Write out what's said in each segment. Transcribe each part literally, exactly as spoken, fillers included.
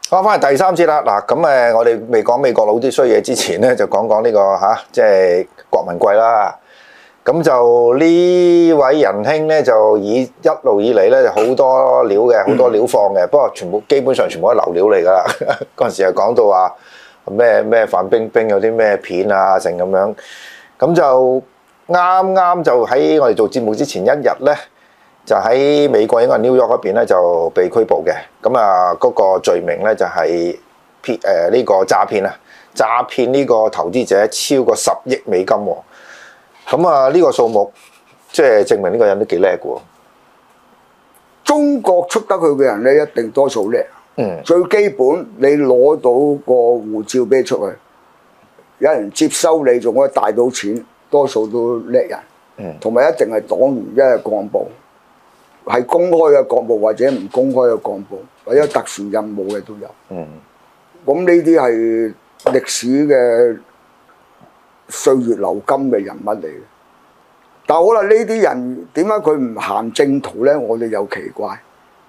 講翻嚟第三節啦，嗱咁誒，我哋未講美國佬啲衰嘢之前咧，就講講呢、這個嚇、啊，即係郭文貴啦。咁就呢位仁兄咧，就以一路以嚟咧就好多料嘅，好多料放嘅。不過全部基本上全部都係流料嚟㗎啦。嗰陣時又講到話咩咩范冰冰有啲咩片啊，成咁樣。咁就啱啱就喺我哋做節目之前一日咧。就喺美國應該係 New York 嗰邊咧就被拘捕嘅，咁啊嗰個罪名咧就係騙誒呢個詐騙啊，詐騙呢個投資者超過十億美金喎，咁啊呢個數目即係證明呢個人都幾叻嘅喎。 中國出得去嘅人咧，一定多數叻。 嗯， 最基本你攞到個護照俾出去，有人接收你，仲可以帶到錢，多數都叻人。嗯，同埋一定係黨員，一係幹部。係公開嘅幹部或者唔公開嘅幹部，或者特殊任務嘅都有。嗯，咁呢啲係歷史嘅歲月流金嘅人物嚟嘅。但係好啦，呢啲人點解佢唔行正途咧？我哋又奇怪，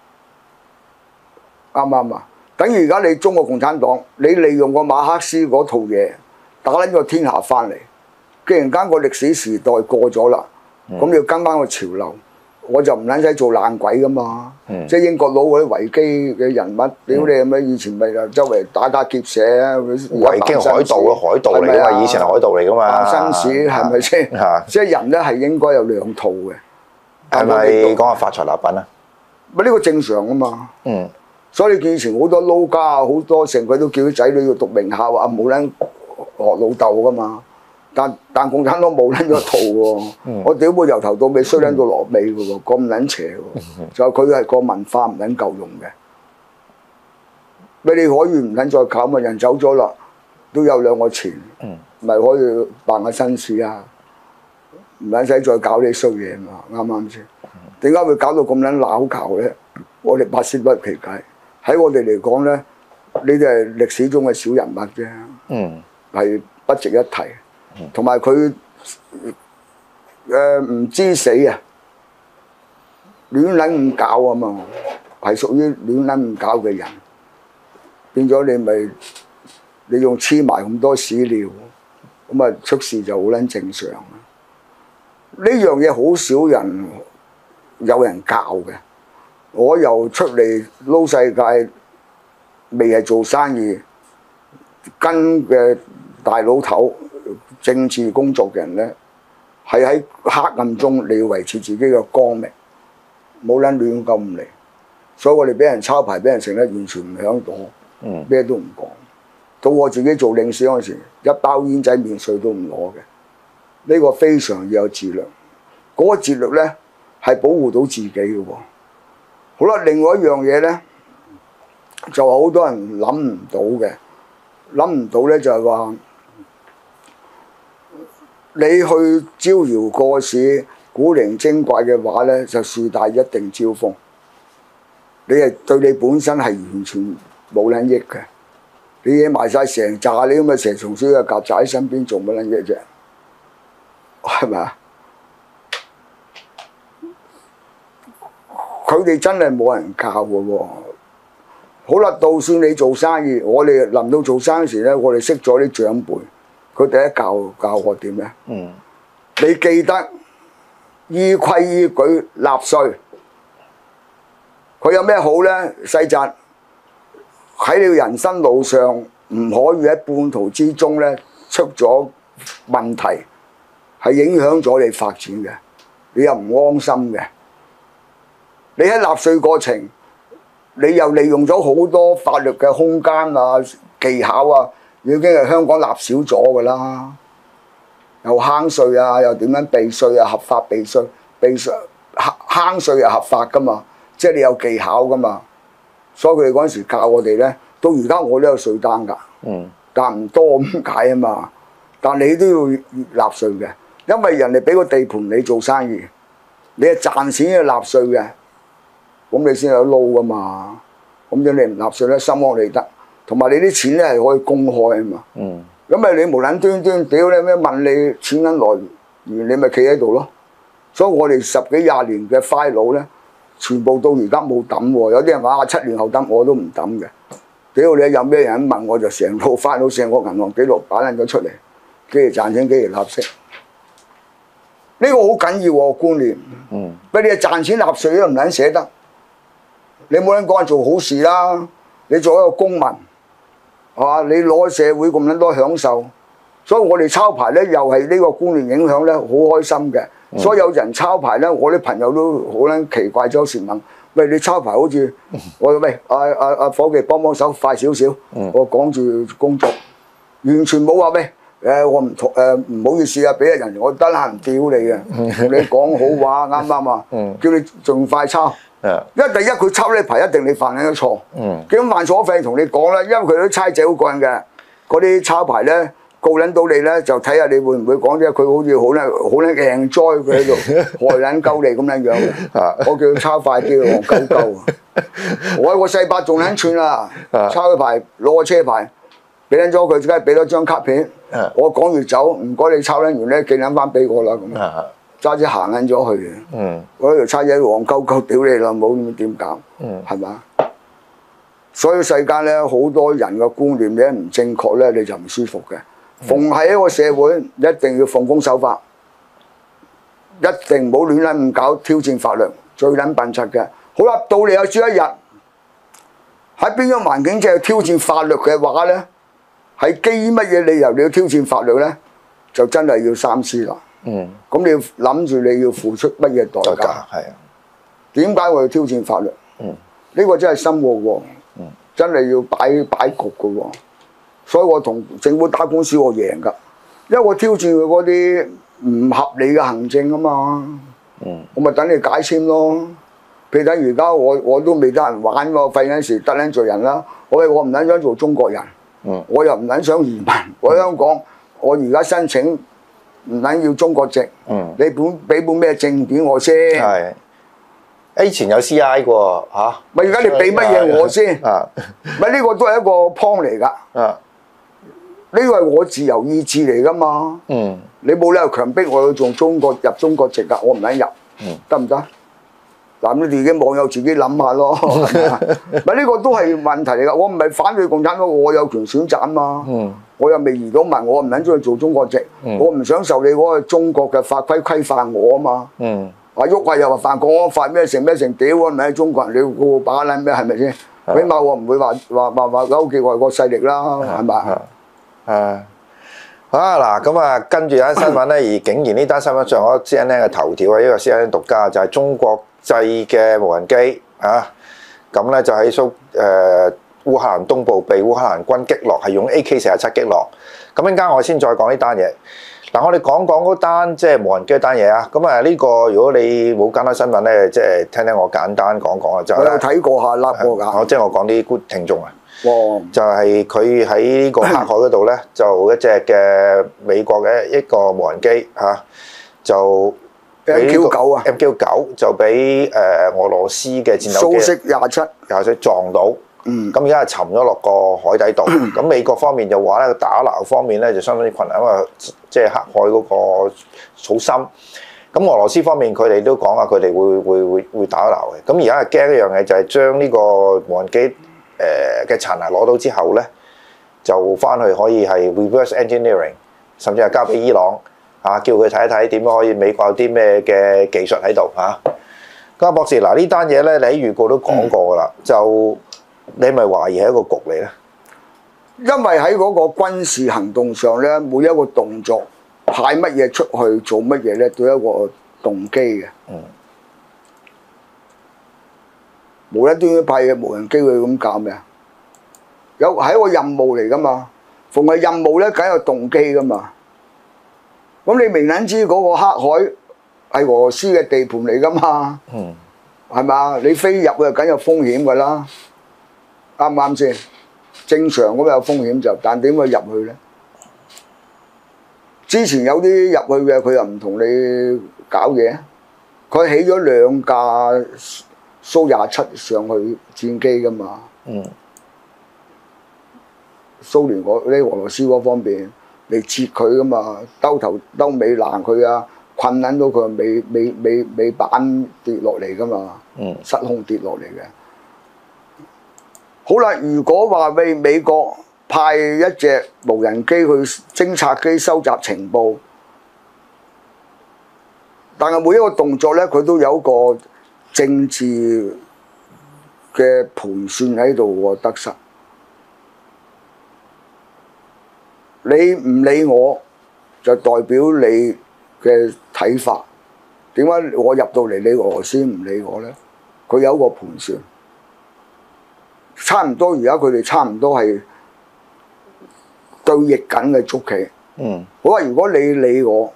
啱唔啱啊？等於而家你中國共產黨，你利用個馬克思嗰套嘢打撚個天下翻嚟，既然間個歷史時代過咗啦，咁、嗯、要跟翻個潮流。我就唔撚使做爛鬼噶嘛，嗯、即係英國佬嗰啲維基嘅人物，屌你咁樣以前咪就周圍打家劫舍啊！ 維基海盜啊，海盜嚟噶嘛，以前係海盜嚟噶嘛。 紳士係咪先？即係人咧係應該有兩套嘅。 係咪講下發財立品啊？ 咪呢個正常啊嘛。嗯。所以你見以前好多撈家啊，好多成佢都叫啲仔女要讀名校啊，冇撚學老豆噶嘛。但但共產黨冇撚咗套喎，嗯、我屌佢由頭到尾衰撚到落尾嘅喎，咁撚邪喎，嗯、就佢係個文化唔撚夠用嘅。咪你可以唔撚再搞嘛？人走咗啦，都有兩個錢，咪、嗯、可以辦下紳士啊，唔撚使再搞啲衰嘢嘛，啱唔啱先？點解會搞到咁撚鬧交咧？我哋百思不得其解。喺我哋嚟講咧，呢啲係歷史中嘅小人物啫，係、嗯、不值一提。同埋佢誒唔知死啊，亂撚咁搞啊嘛，係屬於亂撚咁搞嘅人，變咗你咪你用黐埋咁多屎尿，咁啊出事就好撚正常啊！呢樣嘢好少人有人教嘅，我又出嚟撈世界，未係做生意，跟嘅大佬頭。政治工作嘅人咧，係喺黑暗中你要維持自己嘅光明，冇撚亂咁嚟。所以我哋俾人抄牌，俾人成咧，完全唔響度，咩都唔講。到我自己做領事嗰陣時，一包煙仔免稅都唔攞嘅。呢、這個非常要有自律。嗰、那個自律咧係保護到自己嘅喎。好啦，另外一樣嘢咧，就係好多人諗唔到嘅，諗唔到咧就係話。你去招搖過市、古靈精怪嘅話咧，就樹大一定招風。你係對你本身係完全冇撚益嘅。你嘢埋晒成扎，你咁嘅蛇蟲鼠嘅曱甴喺身邊做乜撚嘢啫？係咪啊？佢哋真係冇人教嘅喎。好啦，就算你做生意，我哋臨到做生意時咧，我哋識咗啲長輩。佢第一教教我點咧？嗯，你記得依規依矩納稅。佢有咩好咧？細侄喺你人生路上唔可以喺半途之中咧出咗問題，係影響咗你發展嘅，你又唔安心嘅。你喺納稅過程，你又利用咗好多法律嘅空間啊、技巧啊。已經係香港納少咗㗎啦，又慳稅啊，又點樣避稅啊？合法避稅，避稅慳稅又合法㗎嘛，即係你有技巧㗎嘛。所以佢哋嗰陣時教我哋咧，到而家我都有稅單㗎，嗯，但唔多咁解啊嘛。但你都要納稅嘅，因為人哋俾個地盤你做生意，你係賺錢要納稅嘅，咁你先有撈㗎嘛。咁樣你唔納稅咧，心安理得。同埋你啲錢咧係可以公開啊嘛，咁咪、嗯、你無撚端端屌你咩問你錢銀來源，你咪企喺度咯。所以我哋十幾廿年嘅 file 咧，全部到而家冇抌喎。有啲人話啊七年後抌，我都唔抌嘅。 屌你有咩人問我就成套翻到成個銀行記錄擺撚咗出嚟，幾時賺錢幾時納息。呢、這個好緊要喎觀念。嗯。俾你賺錢納稅都唔撚捨得，你冇撚講係做好事啦。你做一個公民，係嘛？你攞社會咁撚多享受，所以我哋抄牌咧又係呢個觀念影響咧，好開心嘅。嗯、所以有人抄牌咧，我啲朋友都好撚奇怪，有時問：喂，你抄牌好似我喂阿阿阿夥計幫幫手快少少，嗯、我講住工作，完全冇話喂。誒我唔同誒唔好意思啊，俾人我得閒屌你嘅，同你講好話啱唔啱啊？叫你盡快抄，因為第一佢抄呢牌一定你犯緊咗錯，咁犯錯費同你講啦，因為佢啲差仔好過癮嘅，嗰啲抄牌咧告撚到你咧就睇下你會唔會講啫，佢好似好撚好撚enjoy佢喺度害撚鳩你咁樣樣嘅，我叫佢抄快啲，戇鳩鳩，我個細伯仲撚串啦，抄個牌攞個車牌。俾撚咗佢，梗係俾咗張卡片。Uh, 我講完走，唔該你抄撚完咧，寄撚翻俾我啦咁。揸住行撚咗去嘅。嗰條差仔黃鳩鳩屌你啦，冇咁點搞？係嘛、uh,？所以世間咧好多人嘅觀念咧唔正確咧，你就唔舒服嘅。逢喺一個社會，一定要奉公守法，一定唔好亂撚咁搞挑戰法律，最撚笨柒嘅。好啦，到你有朝一日喺邊種環境即係挑戰法律嘅話咧？係基於乜嘢理由你要挑戰法律咧？就真係要三思啦。嗯。咁你要諗住你要付出乜嘢代價？係啊。點解我要挑戰法律？嗯。呢個真係深奧喎。嗯。真係要擺擺局嘅喎。所以我同政府打官司我贏㗎，因為我挑戰佢嗰啲唔合理嘅行政啊嘛。嗯。我咪等你解簽咯。譬如等而家我我都未得人玩喎，費緊事得撚罪人啦。我我唔撚想做中國人。嗯、我又唔撚想移民，我香港，我而家申請唔撚要中國籍，嗯、你本俾本咩證件我先？係，以前有 C I 喎嚇，咪而家你俾乜嘢我先？啊，咪呢個都係一個 point 嚟㗎。啊，呢個係我自由意志嚟㗎嘛。嗯，你冇理由強迫我要做中國入中國籍㗎，我唔撚入，得唔得？嗱，你自己網友自己諗下咯，咪呢個都係問題嚟㗎。我唔係反對共產黨，我有權選擇啊嘛。嗯、我又未移到民，我唔撚中意做中國籍，嗯、我唔想受你嗰個中國嘅法規規範我啊嘛。嗯，話喐啊又話犯國安法咩成咩成屌啊！咪中國人你個把撚咩係咪先？起碼我唔會話話話話勾結外國勢力啦，係咪？啊啊嗱，咁啊跟住有單新聞咧，而竟然呢單新聞上咗 C N N 嘅頭條啊，呢個 C N N 獨家就係中國製嘅無人機啊，咁咧就喺蘇誒烏克蘭東部被烏克蘭軍擊落，係用 A K 四十七擊落。咁陣間我先再講呢單嘢。嗱，我哋講講嗰單即係無人機嗰單嘢啊。咁啊呢個如果你冇跟開新聞咧，即係聽聽我簡單講講啊。就係、我有睇過下，笠過㗎。我即係我講啲觀聽眾啊。哦、就係佢喺呢個黑海嗰度咧，就一隻嘅美國嘅一個無人機嚇、啊，就。M Q 九啊 ，M Q 九就俾誒俄羅斯嘅戰鬥機蘇式廿七廿七撞到，咁而家係沉咗落個海底度。咁、嗯、美國方面就話咧，打撈方面咧就相當之困難，因為即係黑海嗰個好深。咁俄羅斯方面佢哋都講話佢哋會會會會打撈嘅。咁而家係驚一樣嘢就係將呢個無人機誒嘅殘骸攞到之後咧，就翻去可以係 reverse engineering， 甚至係交俾伊朗。啊！叫佢睇一睇點樣可以美國有啲咩嘅技術喺度嚇。咁啊，博士嗱呢單嘢咧，你喺預告都講過噶啦，嗯、就你咪懷疑係一個局嚟咧？因為喺嗰個軍事行動上咧，每一個動作派乜嘢出去做乜嘢咧，都有一個動機嘅。嗯。無端端派嘅無人機去咁搞咩啊？有係一個任務嚟噶嘛？逢係任務咧，梗有動機噶嘛？咁你明撚知嗰個黑海係俄羅斯嘅地盤嚟噶嘛？嗯，係嘛？你飛入去梗有風險噶啦，啱唔啱先？正常咁有風險就，但點會入去咧？之前有啲入去嘅，佢又唔同你搞嘢，佢起咗兩架蘇廿七上去戰機噶嘛？嗯，蘇聯嗰啲俄羅斯嗰方面。嚟截佢噶嘛，兜頭兜尾攔佢啊，困撚到佢尾尾尾尾板跌落嚟噶嘛，嗯、失控跌落嚟嘅。 好啦，如果話俾美國派一隻無人機去偵察機收集情報，但係每一個動作咧，佢都有一個政治嘅盤算喺度喎，得失。你唔理我，就代表你嘅睇法。點解我入到嚟，你俄羅斯唔理我咧？佢有一個盤算。差唔多，而家佢哋差唔多係對弈緊嘅捉棋。嗯，好啊！如果你理我，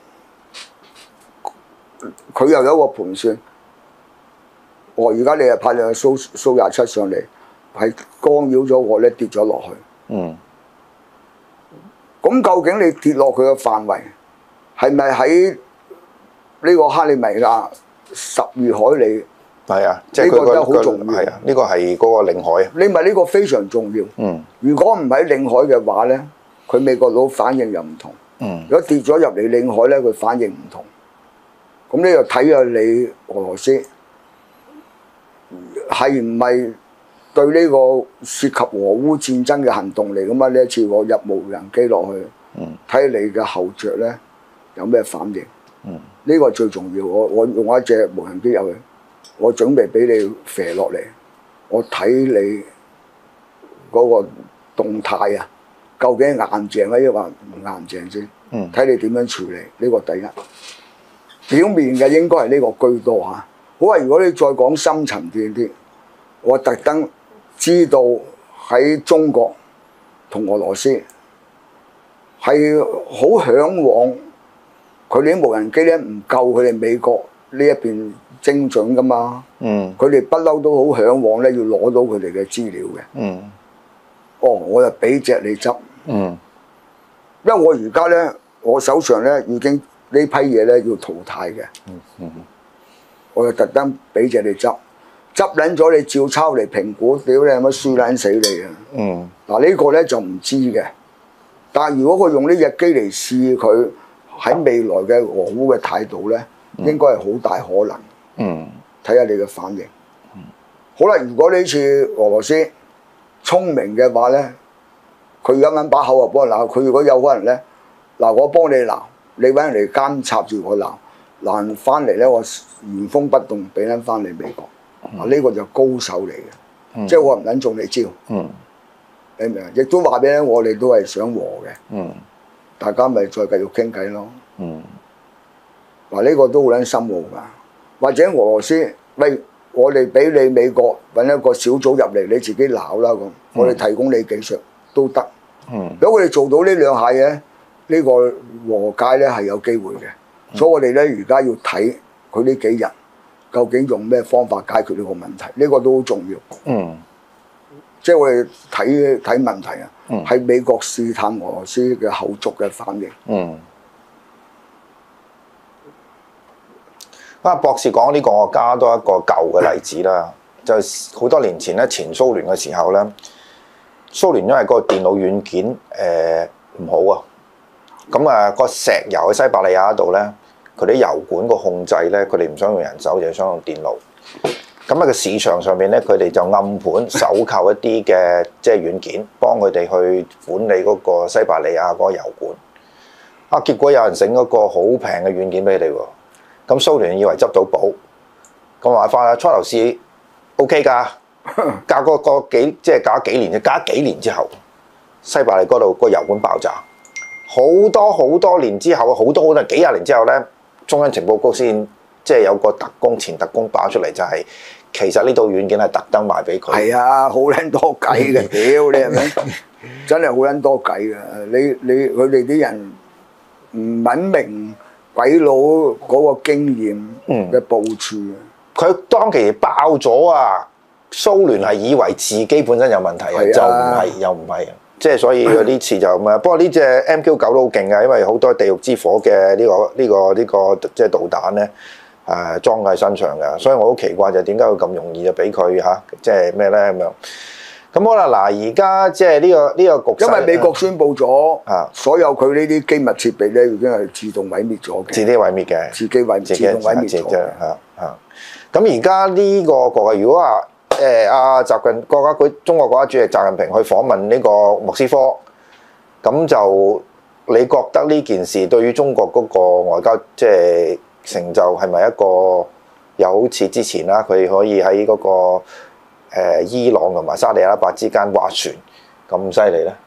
佢又有一個盤算。我而家你係派兩個蘇蘇廿七上嚟，係干擾咗我咧，跌咗落去。嗯。咁究竟你跌落佢嘅範圍，係咪喺呢個克里米亞十二海里？ 係啊，即係佢個好重要。 係啊，呢個係嗰個領海啊。 你咪呢個非常重要。嗯。如果唔喺領海嘅話咧，佢美國佬反應又唔同。嗯。如果跌咗入嚟領海咧，佢反應唔同。咁呢就睇下你俄羅斯係唔係對呢個涉及俄烏戰爭嘅行動嚟咁啊？呢一次我入無人機落去，睇你嘅後着咧有咩反應？嗯。呢個最重要。我我用一隻無人機入去。我準備俾你射落嚟，我睇你嗰個動態啊，究竟硬淨啊，抑或唔硬淨先？嗯，睇你點樣處理呢個第一。表面嘅應該係呢個居多嚇。好啊，如果你再講深層啲啲，我特登知道喺中國同俄羅斯係好嚮往，佢哋啲無人機咧唔夠佢哋美國呢一邊精準噶嘛，嗯，佢哋不嬲都好嚮往咧，要攞到佢哋嘅資料嘅，嗯，哦，我就俾隻你執，嗯，因為我而家咧，我手上咧已經呢批嘢咧要淘汰嘅，嗯嗯，我就特登俾隻你執，執撚咗你照抄嚟評估，屌你有乜輸撚死你啊，嗯，嗱呢個咧就唔知嘅，但係如果佢用呢隻機嚟試佢喺未來嘅俄烏嘅態度咧，應該係好大可能。嗯，睇下你嘅反應。嗯，好啦，如果呢次俄羅斯聰明嘅話咧，佢啱啱把口啊幫我鬧，佢如果有可能咧，嗱我幫你鬧，你揾人嚟監察住我鬧，鬧翻嚟咧我原封不動俾撚翻你美國。嗱呢、嗯、個就高手嚟嘅，嗯、即係我唔撚中你招。嗯，你明唔明？亦都話俾你，我哋都係想和嘅。嗯，大家咪再繼續傾偈咯。嗯。嗱呢個都好撚深奧㗎，或者俄羅斯，喂，我哋俾你美國揾一個小組入嚟，你自己鬧啦咁，我哋提供你技術都得。嗯，如果佢哋做到呢兩下嘢，呢、呢個和解咧係有機會嘅。嗯、所以我哋咧而家要睇佢呢幾日究竟用咩方法解決呢個問題，呢、呢個都好重要。嗯，即係我哋睇睇問題啊，係、嗯、美國試探俄羅斯嘅後續嘅反應。嗯。啊！博士講呢個，我加多一個舊嘅例子啦。就好多年前咧，前蘇聯嘅時候咧，蘇聯因為個電腦軟件誒唔好啊，咁啊個石油喺西伯利亞度咧，佢啲油管個控制咧，佢哋唔想用人手，就係想用電腦。咁啊個市場上面咧，佢哋就暗盤搜購一啲嘅即係軟件，幫佢哋去管理嗰個西伯利亞嗰個油管。啊！結果有人整嗰個好平嘅軟件俾你喎。咁蘇聯以為執到寶，咁話翻啦，初頭試 O K 㗎，隔個個幾即係隔幾年，隔幾年之後，西伯利嗰度個油管爆炸，好多好多年之後，好多好多幾廿年之後咧，中央情報局先即係有個特工前特工爆出嚟，就係、是、其實呢套軟件係特登賣俾佢。係啊，好撚多計嘅，屌你係咪？真係好撚多計嘅，你你佢哋啲人唔文明。鬼佬嗰個經驗嘅部署，佢、嗯、當其爆咗啊！蘇聯係以為自己本身有問題，啊、就唔係又唔係，即係所以呢次就咁啊！不過呢隻 M Q 九都好勁嘅，因為好多地獄之火嘅呢、呢個呢、呢個呢、呢個即係導彈咧，誒、呃、裝喺身上嘅，所以我好奇怪就點解會咁容易就俾佢嚇，即係咩咧咁樣？咁好啦，嗱而家即係呢個呢、呢個局勢，因為美國宣布咗，啊，所有佢呢啲機密設備咧已經係自動毀滅咗嘅，自己毀滅嘅，自己毀滅，自動毀滅咗嘅，嚇嚇。咁而家呢個局啊，如果話誒誒阿習近國家佢中國國家主席習近平去訪問呢個莫斯科，咁就你覺得呢件事對於中國嗰個外交即係成就係咪一個有好似之前啦，佢可以喺嗰、嗰個、呃、伊朗同埋沙地阿拉伯之間斡旋咁犀利咧？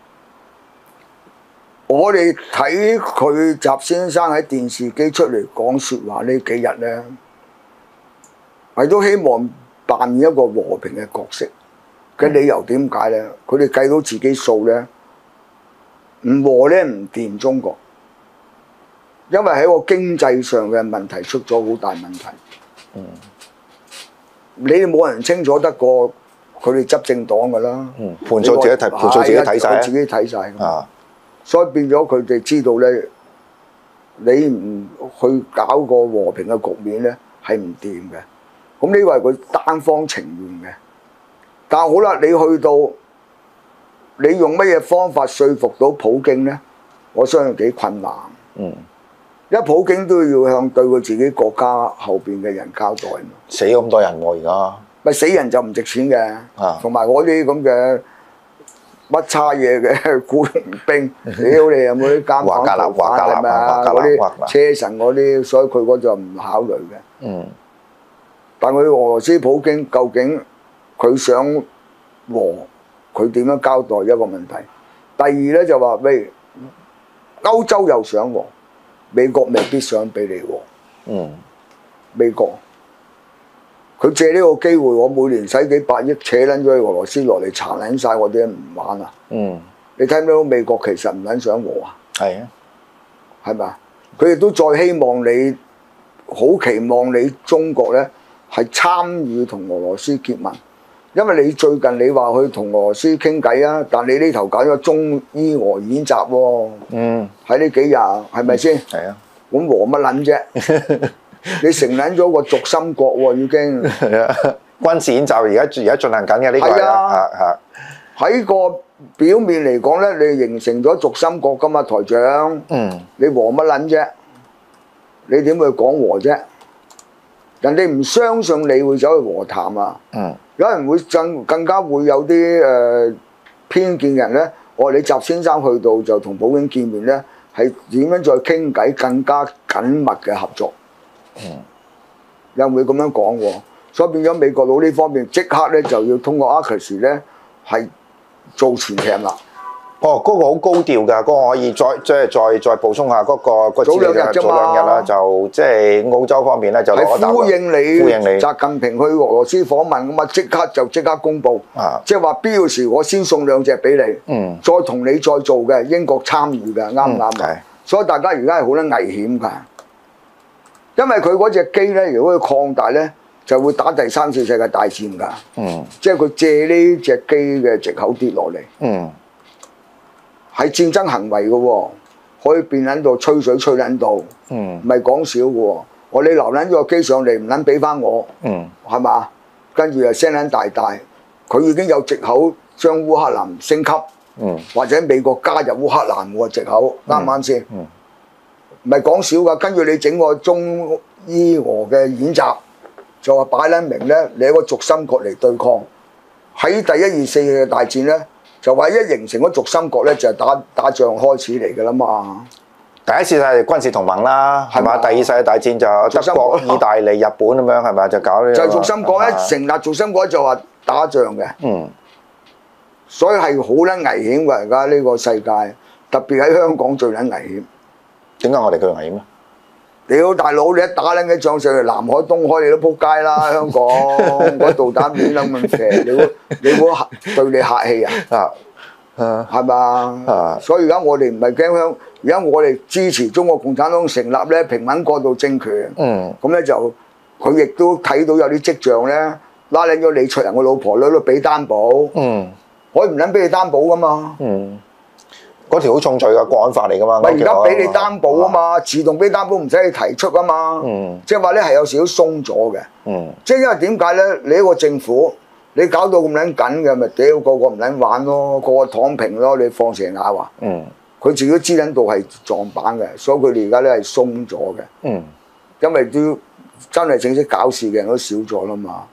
我哋睇佢習先生喺電視機出嚟講説話呢幾日咧，係都希望扮演一個和平嘅角色嘅理由點解咧？佢哋計到自己數咧，唔和咧唔掂中國，因為喺個經濟上嘅問題出咗好大問題。嗯，你哋冇人清楚得過佢哋執政黨㗎啦。嗯， 盤數自己睇，盤數自己睇晒， 自己睇晒。 啊！ 所以變咗佢哋知道咧，你唔去搞個和平嘅局面咧，係唔掂嘅。咁呢個係佢單方情願嘅。但係好啦，你去到你用乜嘢方法說服到普京咧？我相信幾困難。嗯，因為普京都要向對佢自己國家後邊嘅人交代嘛。 死咁多人喎、啊，而家咪死人就唔值錢嘅。啊，同埋我啲咁嘅。乜差嘢嘅僱傭兵，屌你有冇啲監房逃犯係咪啊？嗰啲車臣嗰啲，所以佢嗰就唔考慮嘅。嗯。但佢俄羅斯普京究竟佢想和，佢點樣交代一個問題？第二咧就話喂，歐洲又想和，美國未必想俾你和。嗯。美國。佢借呢個機會，我每年使幾百億扯撚咗去俄羅斯落嚟殘撚晒我啲人唔玩啊！嗯，你睇唔睇到美國其實唔撚想和啊？係啊，係咪啊？佢亦都再希望你，好期望你中國咧係參與同俄羅斯結盟，因為你最近你話去同俄羅斯傾偈啊，但你呢頭搞咗中伊俄演習喎。嗯，喺呢幾日係咪先？係啊，咁和乜撚啫？你承認咗個軸心國喎，已經係啊！ 軍事演習而家而家進行緊嘅呢個係啊係喺個表面嚟講咧，你形成咗軸心國噶嘛，台長。嗯。你和乜撚啫？你點會講和啫？人哋唔相信你會走去和談啊！嗯。有人會更更加會有啲誒、呃、偏見人咧，我、哦、你習先生去到就同普京見面咧，係點樣再傾偈更加緊密嘅合作？嗯，有人會咁樣講喎，所以變咗美國佬呢方面即刻咧就要通過阿克什咧係做前艇啦。 哦，嗰、那個好高調㗎，嗰、那個可以再即係再再補充下嗰、那個、那個早兩日啫嘛， 早兩日啦，就即係澳洲方面咧就攞一呼應你， 呼應你習近平去俄羅斯訪問咁啊，即刻就即刻公佈，啊、即係話必要時我先送兩隻俾你，嗯，再同你再做嘅英國參與嘅，啱唔啱啊？所以大家而家係好得危險㗎。因為佢嗰隻機咧，如果佢擴大咧，就會打第三次世界大戰㗎。嗯，即係佢借呢隻機嘅藉口跌落嚟。嗯，係戰爭行為嘅喎，可以變撚到吹水吹撚到。嗯，唔係講笑嘅喎。我你留撚咗個機上嚟，唔撚俾翻我。嗯，係嘛？跟住又聲撚大大，佢已經有藉口將烏克蘭升級。嗯，或者美國加入烏克蘭喎藉口，啱唔啱先？嗯。唔係講笑㗎，跟住你整個中伊俄嘅演習，就話擺撚明咧，你一個軸心國嚟對抗。喺第一二四嘅大戰咧，就話一形成咗軸心國咧，就係打打仗開始嚟㗎啦嘛。 第一次係軍事同盟啦，係嘛？第二世界大戰就德國、意大利、日本咁樣係咪？就搞呢、這個。 就軸心國咧，成立軸心國就話打仗嘅。嗯。所以係好撚危險㗎，而家呢個世界，特別喺香港最撚危險。 點解我哋佢危險咧？ 屌大佬，你一打撚嘅仗上去，南海、東海你都撲街啦！香港嗰導彈亂撚咁射，你估你估對你客氣啊？啊，係嘛？啊，所以而家我哋唔係驚香，而家我哋支持中國共產黨成立咧平穩過渡政權。嗯，咁咧就佢亦都睇到有啲跡象咧，拉撚咗李卓人個老婆女都俾擔保。嗯，可以唔撚俾你擔保噶嘛？嗯。 嗰條好重罪嘅國安法嚟㗎嘛， 咪而家俾你擔保啊嘛，自動俾擔保唔使你提出啊嘛，嗯、即係話咧係有少少鬆咗嘅，嗯、即係因為點解咧？你一個政府你搞到咁撚緊嘅，咪屌個個唔撚玩咯，個個躺平咯，你放蛇咬啊！佢、嗯、自己知撚到係撞板嘅，所以佢哋而家咧係鬆咗嘅，嗯、因為都真係正式搞事嘅人都少咗啦嘛。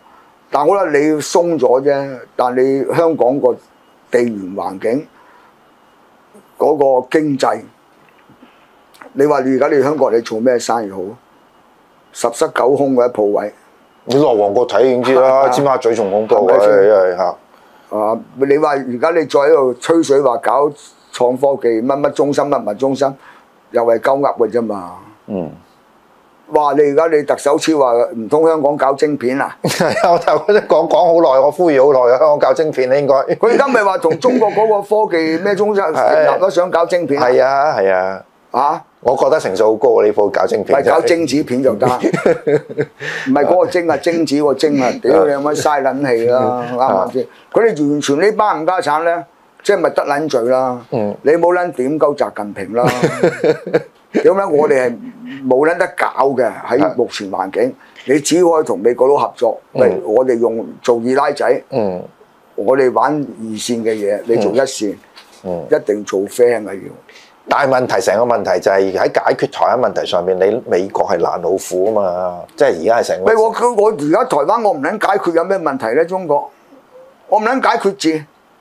但好啦，你鬆咗啫，但你香港個地緣環境嗰、那個經濟，你話你而家你香港你做咩生意好？十室九空嘅鋪位， 你落旺角睇已經知啦，尖沙咀仲恐怖啊！因為嚇啊，你話而家你再喺度吹水話搞創科技乜乜中心乜乜中心，又係鳩噏嘅啫嘛。 嗯。 哇！你而家你特首超話唔通香港搞晶片啊？ 係啊，我就講講好耐，我呼籲好耐啊！香港搞晶片咧應該。 佢而家咪話同中國嗰個科技咩中心成立都想搞晶片。 係啊係啊。 嚇！ 我覺得成數好高啊！呢鋪搞晶片。 係搞精子片就得，唔係嗰個精啊，精子個精啊！屌你有乜嘥撚氣啦？啱唔啱先？佢哋完全呢班冚家產咧，即係咪得撚罪啦？嗯。你冇撚點鳩習近平啦？點解我哋係冇撚得搞嘅？喺目前環境，你只可以同美國佬合作。例如我哋用做二奶仔，嗯，我哋玩二線嘅嘢，你做一線，嗯，一定做 friend 嘅要。 但係問題，成個問題就係喺解決台灣問題上面，你美國係攔老虎啊嘛，即係而家係成個。 喂，我我而家台灣我唔撚解決有咩問題咧？中國，我唔撚解決字。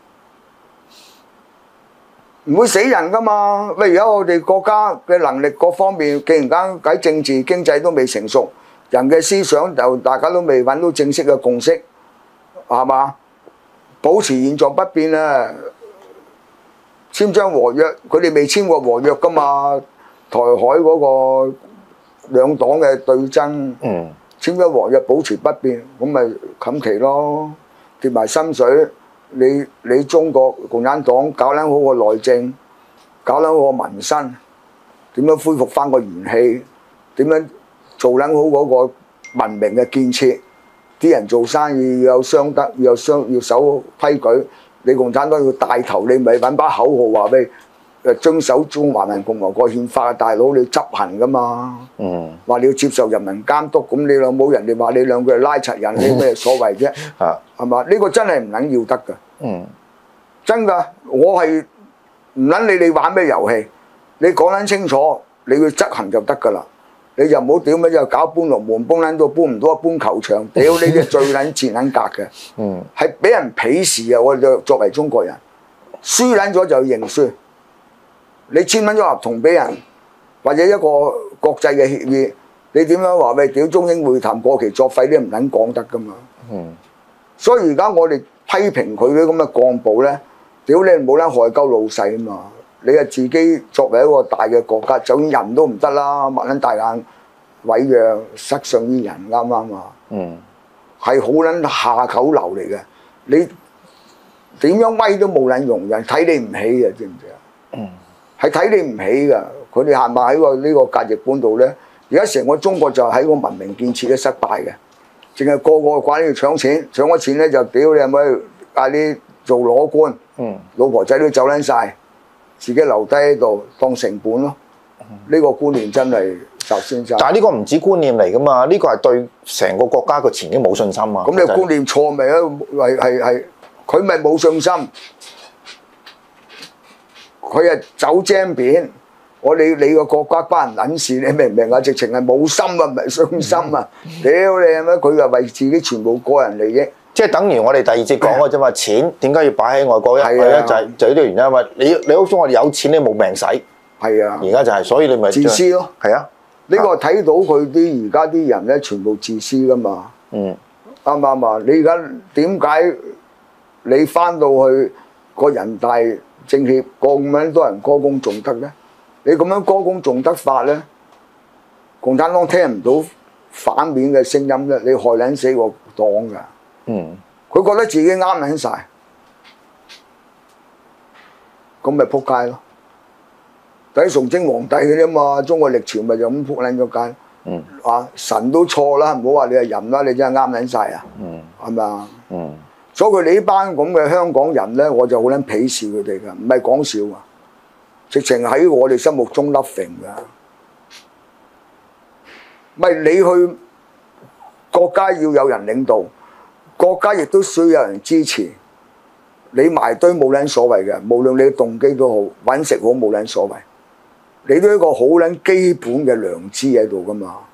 唔會死人噶嘛？喂，而家我哋國家嘅能力各方面，既然間喺政治經濟都未成熟，人嘅思想就大家都未揾到正式嘅共識，係嘛？保持現狀不變啊！簽張和約，佢哋未簽過和約噶嘛？台海嗰個兩黨嘅對爭，嗯，簽咗和約保持不變，咁咪冚期咯，跌埋心水。你你中國共產黨搞撚好個內政，搞撚好個民生，點樣恢復翻個元氣？點樣做撚好嗰個文明嘅建設？啲人做生意要有商德，要有商要守規矩。你共產黨要帶頭，你咪揾把口號話俾誒遵守中華人民共和國憲法嘅大佬，你執行噶嘛？嗯，話你要接受人民監督，咁你兩冇人哋話你兩個係拉賊人，你咩所謂啫？啊，係嘛？呢個真係唔撚要得㗎。嗯，真㗎，我係唔撚理你玩咩遊戲，你講撚清楚，你要執行就得㗎啦。你就唔好屌乜又搞搬龍門，搬撚到搬唔到，搬球場，屌呢啲最撚賤撚格嘅。嗯，係俾人鄙視啊！我哋作為中國人，輸撚咗就要認輸。你簽撚咗合同俾人，或者一個國際嘅協議，你點樣話喂屌中英會談過期作廢啲唔撚講得㗎嘛？嗯，所以而家我哋批評佢啲咁嘅幹部咧，屌你冇撚害鳩老細啊嘛！你係自己作為一個大嘅國家，就算人都唔得啦，擘撚大眼毀約，失信於人，啱唔啱啊？嗯，係好撚下九流嚟嘅，你點樣威都冇撚用，人睇你唔起嘅，知唔知啊？嗯，係睇你唔起㗎，佢哋係咪喺個呢個價值觀度咧？而家成個中國就喺個文明建設咧失敗嘅，淨係個個慣要搶錢，搶咗錢咧就屌你係咪嗌啲做裸官？嗯，老婆仔都走撚晒。自己留低喺度當成本咯，呢、這個觀念真係習先生。 但係呢個唔止觀念嚟噶嘛，呢、這個係對成個國家個前景冇信心啊。 咁你觀念錯咪啊？係係係，佢咪冇信心，佢係走精片。我你你個國家關人撚事，你明唔明啊？直情係冇心啊，唔係信心啊！屌你係咪？佢又為自己全部個人利益。 即係等於我哋第二節講嘅啫嘛，錢點解要擺喺外國一？係啊，就係就呢啲原因啊嘛。你你好似我哋有錢你冇命使，係啊。而家就係，所以你咪自私咯。 係啊， 呢個睇到佢啲而家啲人咧，全部自私噶嘛。嗯，啱唔啱啊？你而家點解你翻到去個人大政協咁樣多人歌功頌德咧？你咁樣歌功頌德法咧，共產黨聽唔到反面嘅聲音咧，你害撚死個黨㗎。嗯，佢覺得自己啱撚晒，咁咪撲街咯。睇崇禎皇帝嘅啫嘛，中國歷朝咪就咁撲撚咗街。嗯，啊神都錯啦，唔好話你係人啦，你真係啱撚晒啊。嗯，係咪啊？嗯，所以佢哋呢班咁嘅香港人咧，我就好撚鄙視佢哋噶，唔係講笑啊，直情喺我哋心目中甩揈噶。咪你去國家要有人領導。國家亦都需要有人支持，你埋堆冇撚所謂嘅，無論你嘅動機都好，揾食好冇撚所謂，你都一個好撚基本嘅良知喺度噶嘛。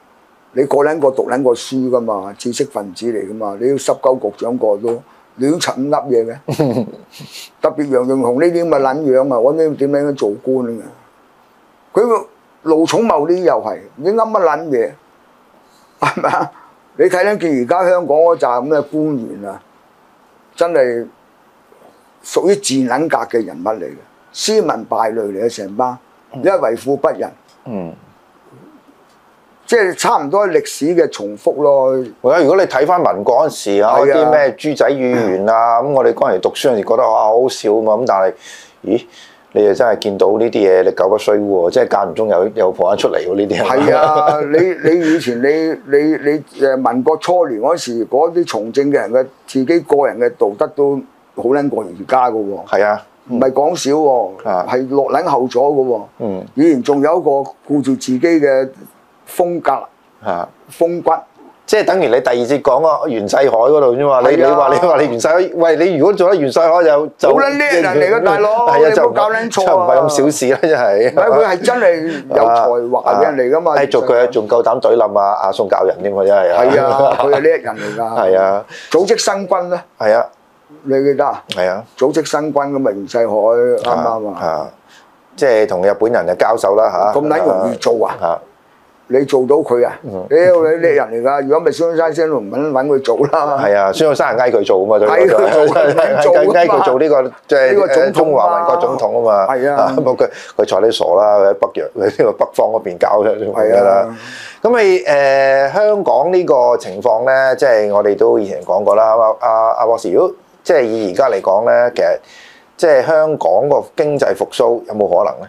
你個撚個讀撚個書噶嘛，知識分子嚟噶嘛，你要濕鳩局長個都亂柒噏嘢嘅，特別楊潤雄呢啲咁嘅撚樣啊，我呢點樣做官啊？佢個盧寵茂呢啲又係，你噏乜撚嘢？係咪啊？你睇得見而家香港嗰扎咁嘅官員啊，真係屬於賤撚格嘅人物嚟嘅，斯文敗類嚟嘅成班，因為為富不仁。嗯。即係差唔多歷史嘅重複咯。 或者如果你睇翻民國嗰陣時啊，嗰啲咩豬仔語言啊，咁我哋嗰陣時讀書嗰陣時覺得哇好笑啊嘛，咁但係，咦？你又真係見到呢啲嘢，你久不衰喎，即係間唔中又又放翻出嚟喎呢啲。 係啊，你你以前你你你誒民國初年嗰時，嗰啲從政嘅人嘅自己個人嘅道德都好撚過而家嘅喎。 係啊， 唔係講少喎，係落撚後咗嘅喎。嗯，以前仲有一個顧住自己嘅風格啊，風骨， 即係等於你第二節講個袁世凱嗰度啫嘛。你你話你話你袁世凱，喂，你如果做得袁世凱就就好撚叻人嚟嘅大佬， 係啊，就冇搞撚錯啊， 唔係咁小事啦，真係。 唔係佢係真係有才華嘅人嚟㗎嘛。 係做佢仲夠膽懟冧啊阿宋教仁添喎，真係。 係啊，佢係叻人嚟㗎。 係啊， 組織新軍咧。 係啊， 你記得啊？ 係啊， 組織新軍咁咪袁世凱啱唔啱啊？ 啊，即係同日本人就交手啦嚇。 咁撚容易做啊？你做到佢啊？屌你叻人嚟㗎！如果咪孫中山先都唔揾揾佢做啦。係啊，孫中山係嗌佢做啊嘛，對佢做， 嗌佢做呢個即係呢個中華民國總統啊嘛。 係啊， 不過佢佢睬你傻啦，喺北洋喺呢個北方嗰邊搞嘅係啦。咁你誒香港呢個情況咧，即係我哋都以前講過啦。阿阿阿博士，如果即係以而家嚟講咧，其實即係香港個經濟復甦有冇可能咧？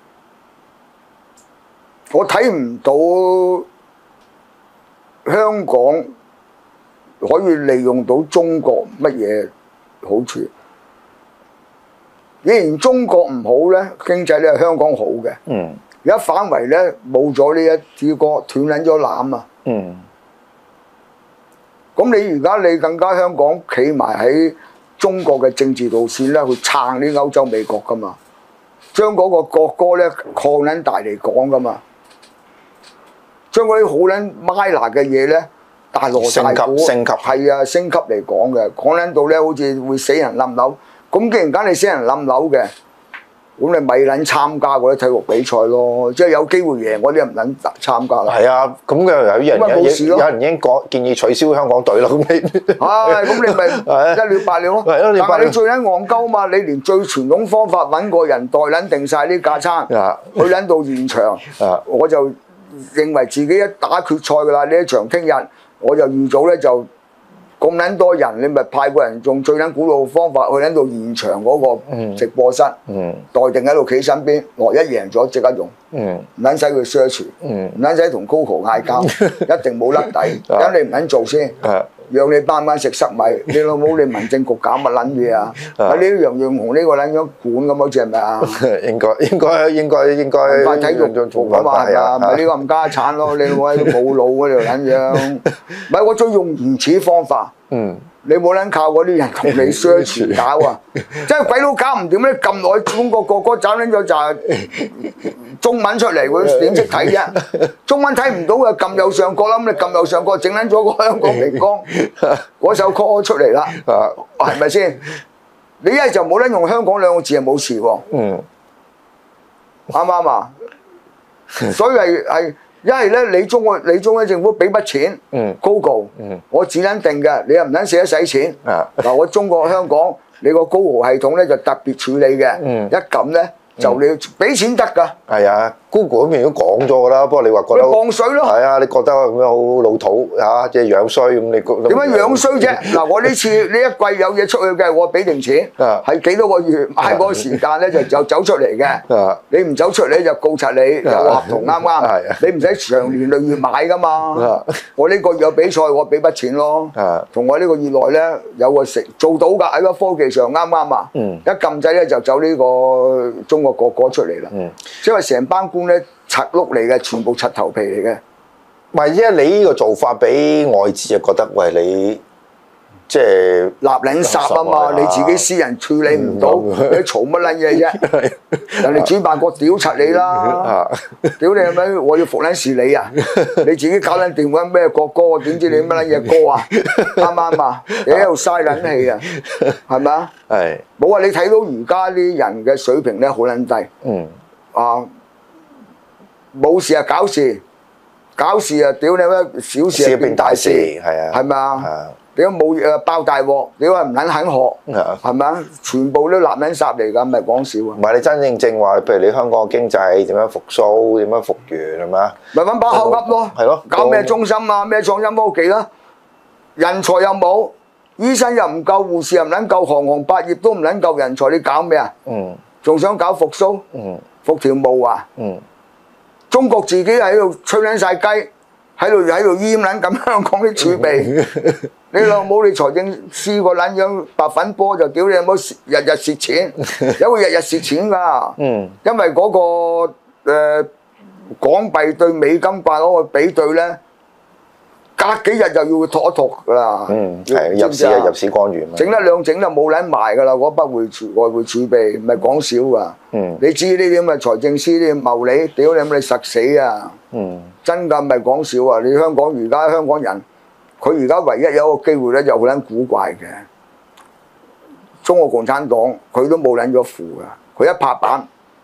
我睇唔到香港可以利用到中國乜嘢好處。既然中國唔好咧，經濟咧係香港好嘅。嗯。而家反為咧冇咗呢一支歌，斷撚咗纜啊。嗯。咁你而家你更加香港企埋喺中國嘅政治路線咧，去撐啲歐洲美國噶嘛，將嗰個國歌咧擴撚大嚟講噶嘛。將嗰啲好撚 minor 嘅嘢咧，大鑼大鼓， 升級， 係啊，升級嚟講嘅，講撚到咧好似會死人冧樓。咁既然間你死人冧樓嘅，咁你咪撚參加嗰啲體育比賽咯，即係有機會贏嗰啲唔撚參加啦。 係啊，咁嘅有人有人已經講建議取消香港隊啦。咁你係咁你咪一了百了咯。但係你最撚戇鳩嘛，你連最傳統方法揾個人代撚定晒啲架撐，去撚到現場，我就認為自己一打決賽㗎啦，呢一場聽日我就預早咧就咁撚多人，你咪派個人用最撚古老嘅方法去撚到現場嗰個直播室，嗯、待定喺度企身邊，我一贏咗即刻用，唔撚使佢 search，唔撚使同 Coco 嗌交，一定冇甩底，等你唔撚做先。讓你班班食塞米，你老母你民政局搞乜撚嘢啊？啊呢楊潤雄呢個撚樣管咁好似係咪啊？ 應該應該應該應該。 文化體育局啊嘛係啊，咪呢個冚家產咯！你老母喺度冇腦嗰條撚樣，唔係我最用原始方法。嗯。你冇撚靠嗰啲人同你 search 搞啊！即係鬼佬搞唔掂咧，撳落去中國國歌找撚咗就係中文出嚟，佢點識睇啫？中文睇唔到嘅，撳右上角啦，咁你撳右上角整撚咗個香港明光嗰首歌出嚟啦，係咪先？你一係就冇撚用香港兩個字係冇事喎。嗯，啱唔啱啊？所以係係。一係咧，你中國你中央政府俾筆錢，嗯，Google，嗯，我只撚定嘅，你又唔撚捨得使錢。啊，嗱，我中國香港，你個 Google 系統咧就特別處理嘅，嗯，一撳咧就你俾錢得㗎。係啊 ，Google 嗰邊都講咗㗎啦，不過你話覺得放水咯。 係啊，你覺得咁樣好老土嚇，即係樣衰咁，你覺得點解樣衰啫？嗱，我呢次呢一季有嘢出去嘅，我俾定錢，係幾多個月買嗰個時間咧就就走出嚟嘅。你唔走出嚟就告柒你，有合同啱啱。你唔使長年累月買㗎嘛。我呢個月有比賽，我俾筆錢咯。同我呢個月內咧有個食做到㗎，喺個科技上啱啱啊。一撳掣咧就走呢個中國國歌出嚟啦。即係成班官咧柒碌嚟嘅，全部柒頭皮嚟嘅。 唔係，因為你呢個做法俾外資就覺得，喂，你即係立撚殺啊嘛！你自己私人處理唔到，你嘈乜撚嘢啫？人哋主辦國屌柒你啦！屌你係咪？我要服撚事你啊！你自己搞撚掂緊咩國歌？點知你乜撚嘢歌啊？啱唔啱啊？你喺度嘥撚氣啊？係咪啊？ 係冇啊！你睇到而家啲人嘅水平咧，好撚低。嗯。啊！冇事啊，搞事，搞事啊！屌你咩？小事啊變大事， 係啊， 係咪啊？屌冇誒爆大鑊，屌係唔撚肯學，係咪啊？全部都垃撚圾嚟㗎，唔係講笑啊！ 唔係你真正正話，譬如你香港嘅經濟點樣復甦，點樣復原係咪啊？ 咪揾把口噏咯， 係咯， 搞咩中心啊，咩創新科技啦，人才又冇，醫生又唔夠，護士又唔撚夠，行行百業都唔撚夠人才，你搞咩啊？嗯，仲想搞復甦？嗯，復條毛啊？嗯，中國自己喺度吹撚晒雞，喺度喺度閹撚咁香港啲儲備。你老母你財政司個撚樣白粉波就屌你有冇日日蝕錢，有會日日蝕錢㗎。嗯，因為嗰、那個、呃、港幣對美金掛嗰個比對咧，隔幾日就要托一托㗎啦。嗯，係入市啊，入市干預。整得兩整就冇撚埋㗎啦，嗰筆匯儲外匯儲備唔係講少㗎。嗯，你知呢啲咁嘅財政司啲謀利，屌你咁你實死啊！嗯，真㗎唔係講少啊！你香港而家香港人。佢而家唯一有一個機會咧，就好撚古怪嘅。中國共產黨佢都冇撚咗符㗎，佢一拍板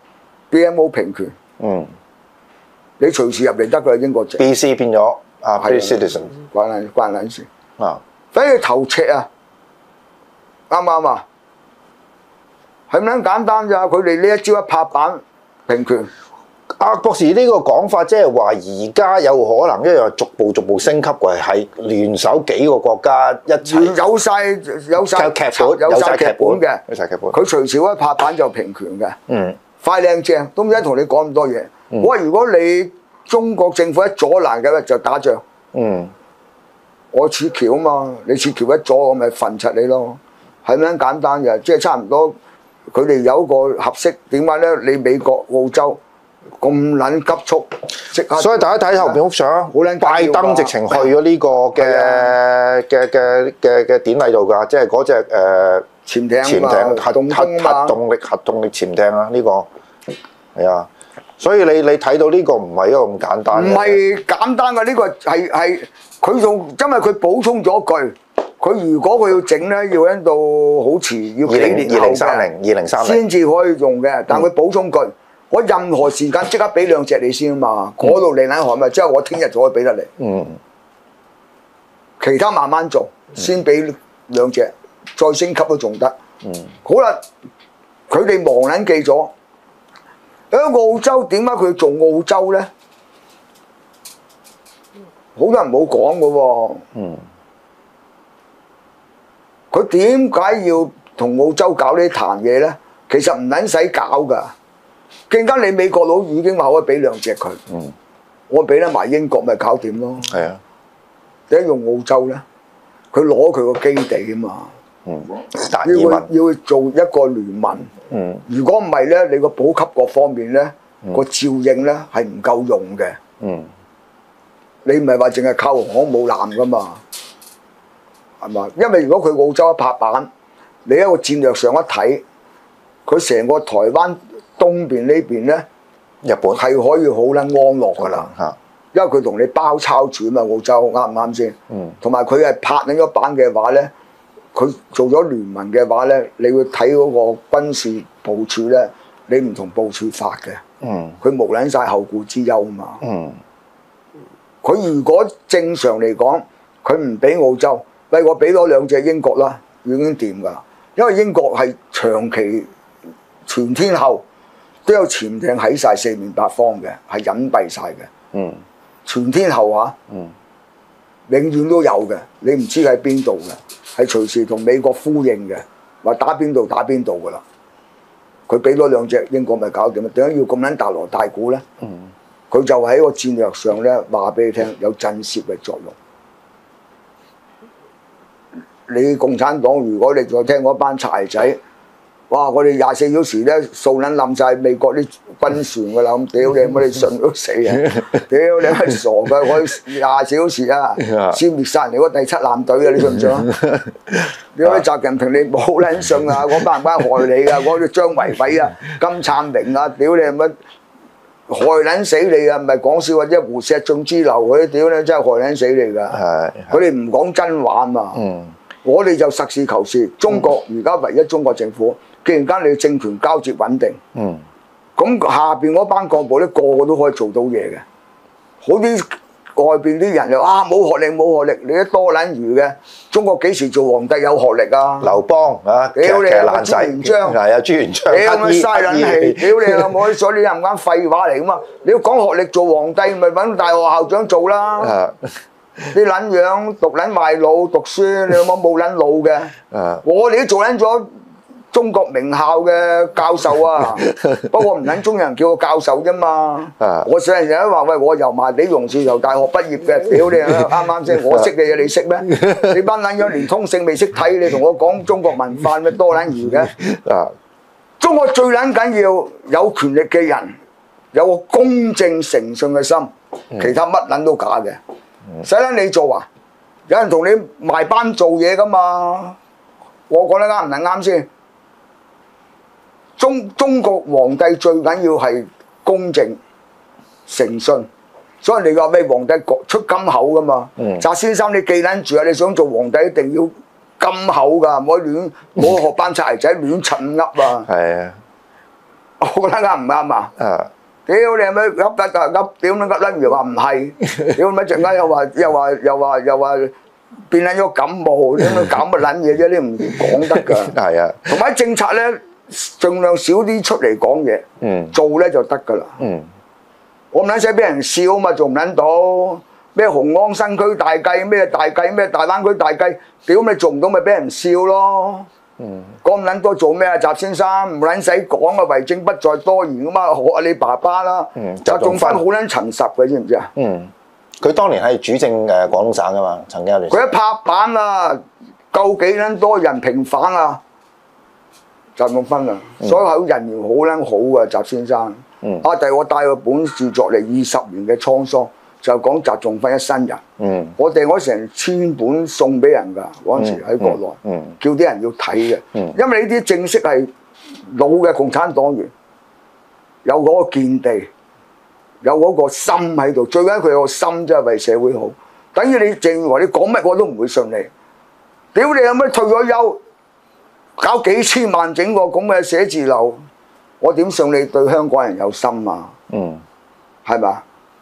B M O 平權，嗯，你隨時入嚟得㗎啦，英國籍。B C 變咗啊 ，British citizen，關撚關撚事啊！反正頭赤啊，啱唔啱啊？係咁撚簡單咋？佢哋呢一招一拍板平權。阿博士呢個講法，即係話而家有可能一樣逐步逐步升級嘅，係聯手幾個國家一齊有晒有晒劇本，有晒劇本嘅，有晒劇本。佢隨時一拍板就平權嘅，嗯，快靚正，都唔使同你講咁多嘢。我話如果你中國政府一阻攔嘅就打仗，嗯，我撤僑啊嘛，你撤僑一阻我咪焚柒你咯，係咪咁簡單嘅？即係差唔多，佢哋有一個合適點解咧？你美國、澳洲。咁撚急速，即刻！所以大家睇後邊幅相，拜登直情去咗呢個嘅嘅嘅嘅嘅典禮度㗎，即係嗰隻誒潛艇、潛艇核核動力核動力潛艇啊！呢個係啊，所以你你睇到呢個唔係一個咁簡單，唔係簡單嘅，呢個係係佢仲因為佢補充咗句，佢如果佢要整咧，要喺度好遲，要幾年後嘅二零三零二零三零先至可以用嘅，但佢補充句。我任何時間即刻俾兩隻你先啊嘛，嗰度你撚海咪，即係我聽日就可以俾得你。嗯，其他慢慢做，先俾兩隻，再升級都仲得。嗯，好啦，佢哋忙撚記咗，喺澳洲點解佢做澳洲咧？好多人冇講嘅喎。嗯，佢點解要同澳洲搞呢壇嘢咧？其實唔撚使搞㗎。更加你美國佬已經話可以俾兩隻佢，嗯、我俾得埋英國咪搞掂咯。係啊，點解用澳洲咧？佢攞佢個基地啊嘛，嗯、要要做一個聯盟。嗯、如果唔係咧，你個補給各方面咧個、嗯、照應咧係唔夠用嘅。嗯、你唔係話淨係靠航母艦噶嘛？係嘛？因為如果佢澳洲一拍板，你一個戰略上一睇，佢成個台灣。東邊呢邊咧，日本係可以好撚安樂噶啦，嚇，因為佢同你包抄住啊嘛，澳洲啱唔啱先？嗯，同埋佢係拍緊咗板嘅話咧，佢做咗聯盟嘅話咧，你會睇嗰個軍事部署咧，你唔同部署法嘅，嗯，佢無撚晒後顧之憂啊嘛，嗯，佢如果正常嚟講，佢唔俾澳洲，喂我俾多兩隻英國啦，已經掂噶，因為英國係長期全天候。都有潛艇喺晒四面八方嘅，係隱蔽晒嘅。嗯，全天候啊，嗯，永遠都有嘅。你唔知喺邊度嘅，係隨時同美國呼應嘅，話打邊度打邊度噶啦。佢俾多兩隻英國咪搞掂啊？點解要咁撚大鑼大鼓咧？嗯，佢就喺個戰略上咧話俾你聽，有震懾嘅作用。你共產黨如果你再聽嗰班柴仔。 哇！我哋廿四小時咧掃撚冧晒美國啲軍船㗎啦，咁屌你，我哋信都死啊！屌你係傻㗎，我廿四小時啊，消滅殺人哋嗰第七艦隊啊！你信唔信啊？屌你習近平你冇撚信啊！嗰班人班害你㗎，嗰啲張維偉啊、金燦榮啊，屌你係乜害撚死你啊！唔係講笑或者胡錫進之流嗰啲，屌你真係害撚死你㗎！佢哋唔講真話嘛。我哋就實事求是，中國而家唯一中國政府，既然間你政權交接穩定，咁、嗯、下邊嗰班幹部咧個個都可以做到嘢嘅。好啲外邊啲人又啊冇學歷冇學歷，你都多撚餘嘅。中國幾時做皇帝有學歷啊？ 劉邦啊， 屌你啊朱元璋， 係啊朱元璋， 屌咁嘥撚氣，屌你老母！所以你又唔啱廢話嚟噶嘛？你要講學歷做皇帝，咪揾大學校長做啦。啲撚樣讀撚賣腦讀書，你有冇冇撚腦嘅？我哋都做撚咗中國名校嘅教授啊，不過唔撚中人叫我教授啫嘛。我成日都話喂，我油麻地榕樹頭大學畢業嘅，屌你啱啱先，我識嘅嘢你識咩？你班撚樣連通勝未識睇，你同我講中國文化咩多撚餘嘅？中國最撚緊要有權力嘅人有個公正誠信嘅心，其他乜撚都假嘅。使撚你做啊？有人同你埋班做嘢噶嘛？我講得啱唔係啱先？中中國皇帝最緊要係公正誠信，所以你話咩皇帝出金口噶嘛？翟、嗯、先生你記撚住啊！你想做皇帝一定要金口噶，唔可以亂，唔好學班擦鞋仔亂陳噏啊！係啊，我覺得啱唔啱啊？啊！屌你係咪噏得就噏？屌你噏撚完話唔係？屌你陣間又話又話又話又話變撚咗感冒？點解搞乜撚嘢啫？你唔講得㗎。係啊。同埋政策咧，盡量少啲出嚟講嘢，嗯、做咧就得㗎啦。嗯、我唔撚使俾人笑嘛，做唔撚到咩雄安新區大計咩大計咩大灣區大計？屌你做唔到咪俾人笑咯。講咁撚多做咩啊？習先生唔撚使講啊，為政不在多言噶嘛，學下你爸爸啦。習仲勳好撚沉實嘅，知唔知啊？嗯， 佢當年係主政誒廣東省噶嘛，曾經有段。 佢一拍板啊，夠幾撚多人平反啊？習仲勳啊，嗯、所有人緣好撚好嘅習先生。嗯、啊，第我帶個本著作嚟二十年嘅滄桑。就講習仲勳一生人，嗯、我哋我成千本送俾人㗎，嗰陣時喺國內，嗯嗯、叫啲人要睇嘅，嗯、因為呢啲正式係老嘅共產黨員，有嗰個見地，有嗰個心喺度，最緊要佢有個心真係為社會好。等於你正話你講乜我都唔會信你，屌你有乜退咗休，搞幾千萬整個咁嘅寫字樓，我點信你對香港人有心啊？嗯，係咪？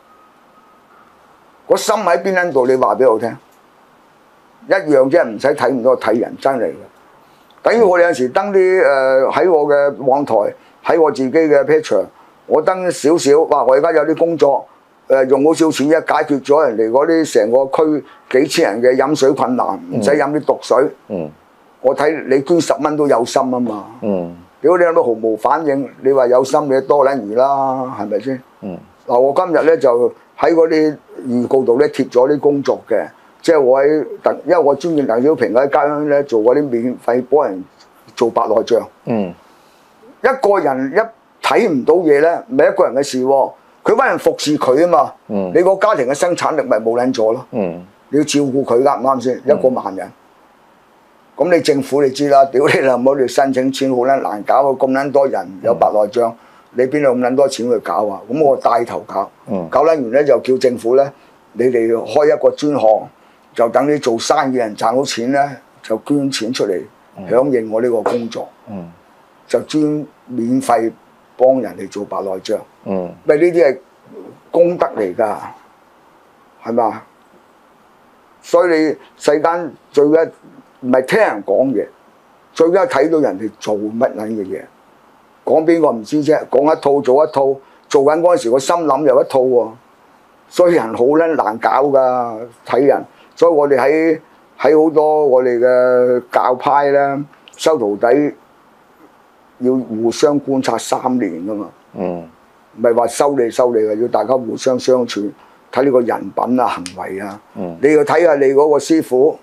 個心喺邊撚度？你話俾我聽，一樣啫，唔使睇咁多，睇人真嚟嘅。等於我哋有時登啲誒喺我嘅網台，喺我自己嘅 picture，我登少少，哇！我而家有啲工作，誒、呃、用好少錢啫，解決咗人哋嗰啲成個區幾千人嘅飲水困難，唔使飲啲毒水。嗯，我睇你捐十蚊都有心啊嘛。嗯，屌你有冇毫無反應？你話有心你多撚魚啦，係咪先？嗯，嗱我今日咧就喺嗰啲預告度咧貼咗啲工作嘅，即係我喺鄧，因為我專業鄧小平喺家鄉咧做嗰啲免費幫人做白內障。嗯，一個人一睇唔到嘢咧，唔係一個人嘅事喎，佢揾人服侍佢啊嘛。嗯，你個家庭嘅生產力咪冇撚咗咯。嗯，你要照顧佢啱唔啱先？一個萬人，咁、嗯、你政府你知啦，屌你老母，你申請錢好撚難搞啊，咁撚多人有白內障。嗯，你邊度咁撚多錢去搞啊？咁我帶頭搞，嗯、搞撚完咧就叫政府咧，你哋開一個專項，就等你做生意人賺到錢咧，就捐錢出嚟響應我呢個工作，嗯、就專免費幫人哋做白內障。咪呢啲係功德嚟㗎，係嘛？所以你世間最一唔係聽人講嘢，最一睇到人哋做乜撚嘅嘢。講邊個唔知啫？講一套做一套，做緊嗰陣時個心諗又一套喎，所以人好撚難搞噶睇人。所以我哋喺喺好多我哋嘅教派咧，收徒弟要互相觀察三年噶嘛。嗯，唔係話收你收你嘅，要大家互相相處，睇呢個人品啊、行為啊。嗯，你要睇下你嗰個師傅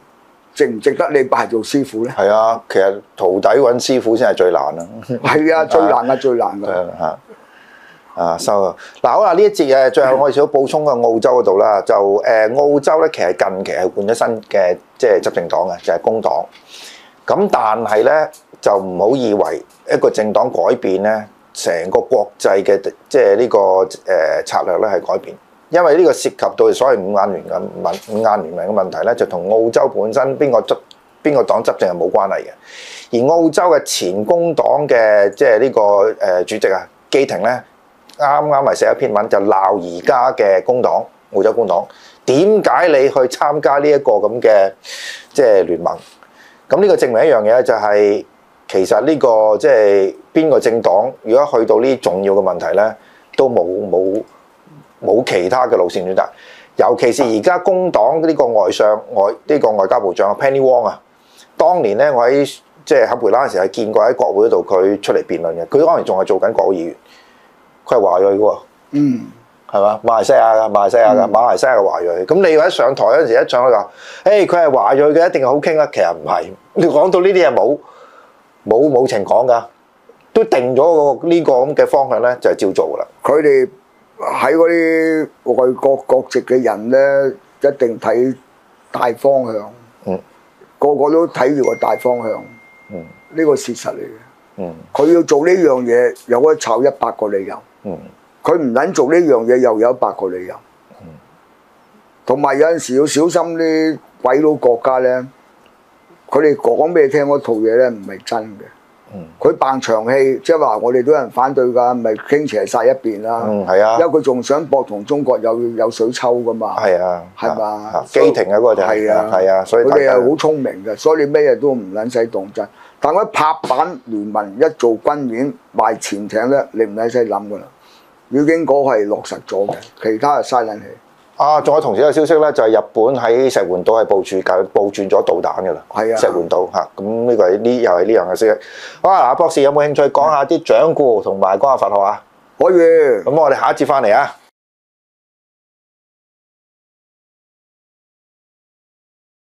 值唔值得你拜做師傅咧？ 係啊，其實徒弟揾師傅先係最難啦。 係啊，最難啊，最難㗎。 嚇啊收啊！嗱好啦，呢一節誒，最後我哋想補充個澳洲嗰度啦，就誒、呃、澳洲咧，其實近期係換咗新嘅即係執政黨嘅，就係、是、工黨。咁但係咧就唔好以為一個政黨改變咧，成個國際嘅即係呢個誒策略咧係改變，因為呢個涉及到所謂五眼聯嘅問五眼聯盟嘅問題咧，就同澳洲本身邊個執邊個黨執政係冇關係嘅。而澳洲嘅前工黨嘅即係呢個誒主席啊，基廷咧。啱啱咪寫一篇文就鬧而家嘅工黨，澳洲工黨點解你去參加呢一個咁嘅即係聯盟？咁呢個證明一樣嘢咧，就係其實呢個即係邊個政黨，如果去到呢啲重要嘅問題咧，都冇冇冇其他嘅路線選擇。尤其是而家工黨呢個外相外呢個外交部長 Penny Wong 啊，當年咧我喺即係坎培拉嗰時係見過喺國會嗰度佢出嚟辯論嘅，佢當年仲係做緊國會議員。佢係華裔嘅喎，嗯，係嘛？馬來西亞嘅，馬來西亞嘅，馬來西亞嘅華裔。咁你一上台嗰陣時，一上去話，誒佢係華裔嘅，一定係好傾啦。其實唔係，你講到呢啲嘢冇冇冇情講㗎，都定咗個呢個咁嘅方向咧，就係照做㗎啦。 佢哋喺嗰啲外國國籍嘅人咧，一定睇大方向，嗯，個個都睇住個大方向，嗯，呢個事實嚟嘅。嗯，佢要做呢樣嘢，有得炒一百個理由。嗯，佢唔撚做呢樣嘢，又有一百個理由。嗯，同埋有陣時要小心啲鬼佬國家咧，佢哋講俾你聽嗰套嘢咧，唔係真嘅。嗯，佢扮長氣，即係話我哋都有人反對㗎，咪傾斜晒一邊啦。嗯，係啊，因為佢仲想搏同中國有有水抽㗎嘛。係啊，係嘛？基廷嗰個就係啊，係啊，所以佢哋係好聰明嘅，所以你咩嘢都唔撚使當真。但係拍板聯盟一做軍演賣潛艇咧，你唔使諗噶啦，已經嗰係落實咗嘅，其他係嘥撚氣。啊，仲有同時一個消息咧，就係、是、日本喺石垣島係部署緊部署咗導彈噶啦。係啊，石垣島嚇，咁呢個係呢又係呢樣嘅消息。好啊，嗱，博士有冇興趣講下啲掌故同埋講下佛學啊？可以。咁我哋下一節翻嚟啊！